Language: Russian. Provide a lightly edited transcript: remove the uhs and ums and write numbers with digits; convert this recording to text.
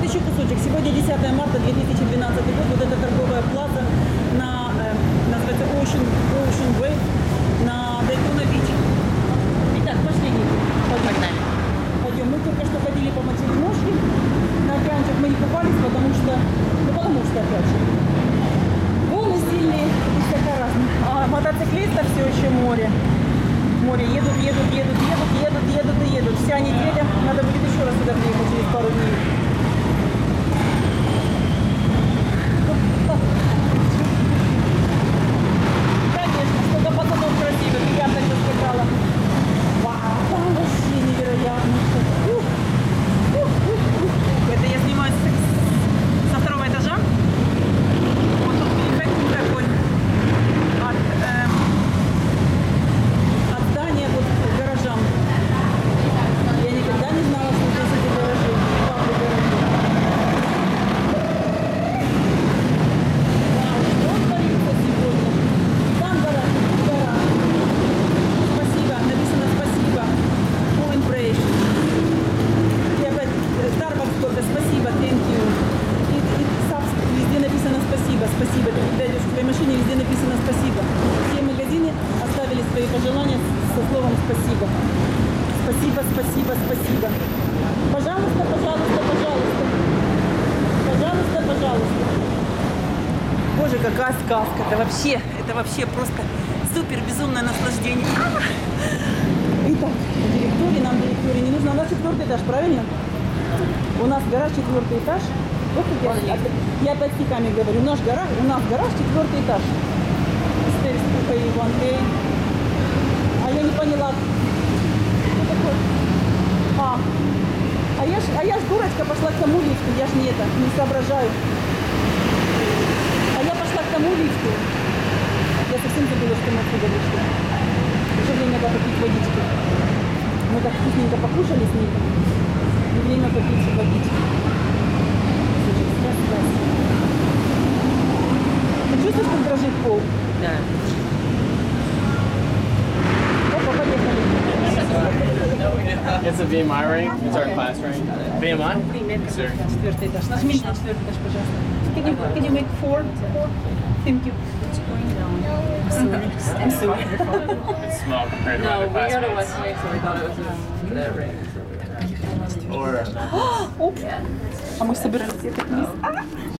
еще кусочек. Сегодня 10 марта 2012 год. Вот эта торговая плаза на, называется Ocean Wave на Daytona Beach. Итак, пошли, Ники. Погнали. Пойдем. Мы только что ходили помочили ножки. На океанчик мы не купались, потому что опять же, волны сильные и всякое разное. А мотоциклистов все еще море. Море едут. Вся неделя. Надо будет еще раз сюда приехать через пару дней. Конечно, сколько пацанов красивых. И я так заскакала. Вау, там вообще невероятно. Это я снимаю со второго этажа. Вот тут эффект такой. От здания вот к гаражам. Я никогда не знала, что здесь эти гаражи. Папы гаражи. Вау, что творится сегодня? Там гараж, тут гараж. Спасибо, написано спасибо. Point break. И опять Starbucks только спасибо, thank you. И везде написано спасибо. Ты когда идешь в своей машине, везде написано спасибо. Все магазины оставили свои пожелания со словом спасибо. Спасибо. Пожалуйста. Боже, какая сказка. Это вообще просто супер безумное наслаждение. Итак, нам директории не нужно. У нас 4-й этаж, правильно? У нас гараж 4-й этаж. Вот я опять стихами говорю. У нас гараж 4-й этаж. Стейрс 1A. А я не поняла. Что такое? А я ж дурочка пошла к тому лифту. Я ж не соображаю. А я пошла к тому лифту. Я совсем забыла, что мы отсюда вышли. Уже время надо попить водички. Мы так вкусненько покушали с ней. И время попить водички. Ты чувствуешь, как дрожит пол? Да. Опа, поехали. It's a BMI ring. It's our class ring. BMI? Sir. 4-й этаж. Нажмите на 4-й этаж, пожалуйста. Can you make 4? Thank you. I'm sorry. It's small compared to other No, we go to classmates. West so we thought it was the ring. Or Оп. А мы собирались ехать вниз.